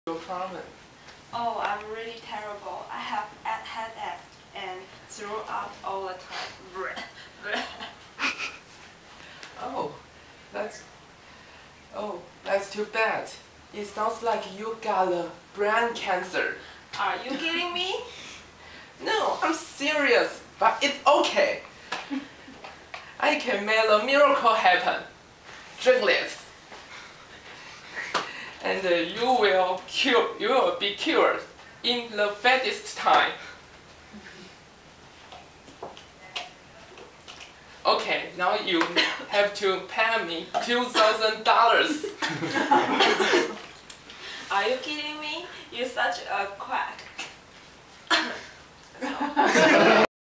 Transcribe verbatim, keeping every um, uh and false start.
Your problem? Oh, I'm really terrible. I have a headache and throw up all the time. Oh, that's oh, that's too bad. It sounds like you got a brain cancer. Are you kidding me? No, I'm serious, but it's okay. I can make a miracle happen. Drink this, and uh, you will cure. You will be cured in the fastest time. Okay, now you have to pay me two thousand dollars. Are you kidding me? You're such a quack.